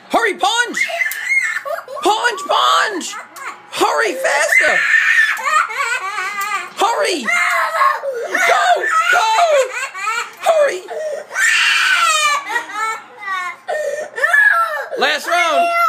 Hurry, punch! Punch, punch! Hurry, faster! Hurry! Go! Go! Hurry! Last round!